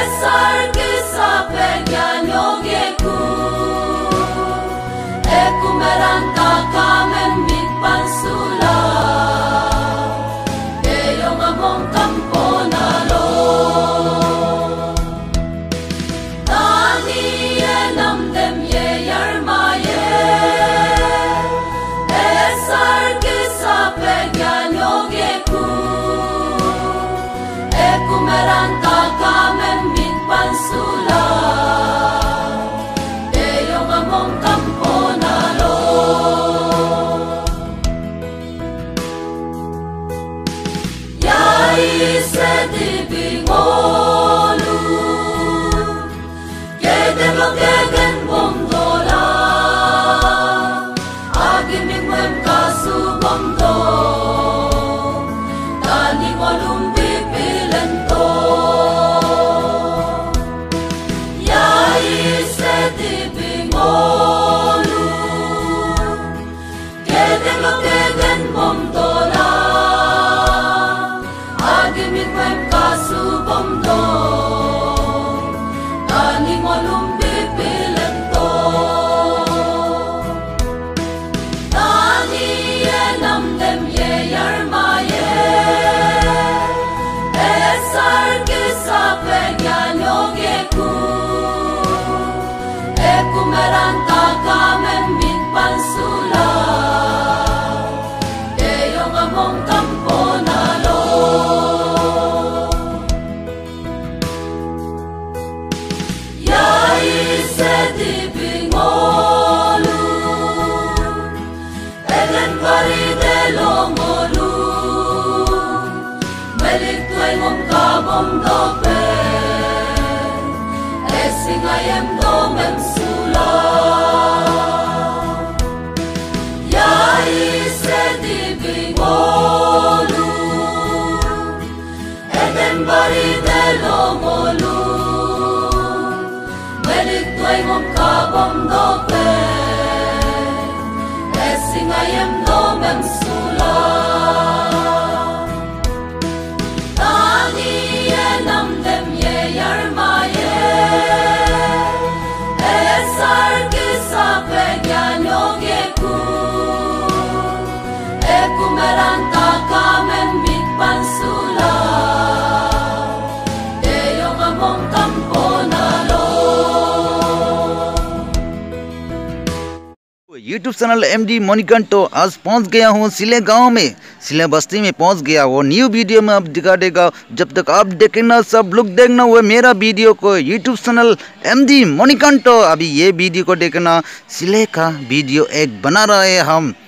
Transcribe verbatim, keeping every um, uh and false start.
YouTube channel MD मणिकंटो आज पहुंच गया हूं सिले गांव में, सिले बस्ती में पहुंच गया। वो न्यू वीडियो में आप दिखा देगा। जब तक आप देखना, सब लोग देखना वो मेरा वीडियो को यूट्यूब चैनल एमडी मणिकंटो। अभी ये वीडियो को देखना, सिले का वीडियो एक बना रहे हैं हम।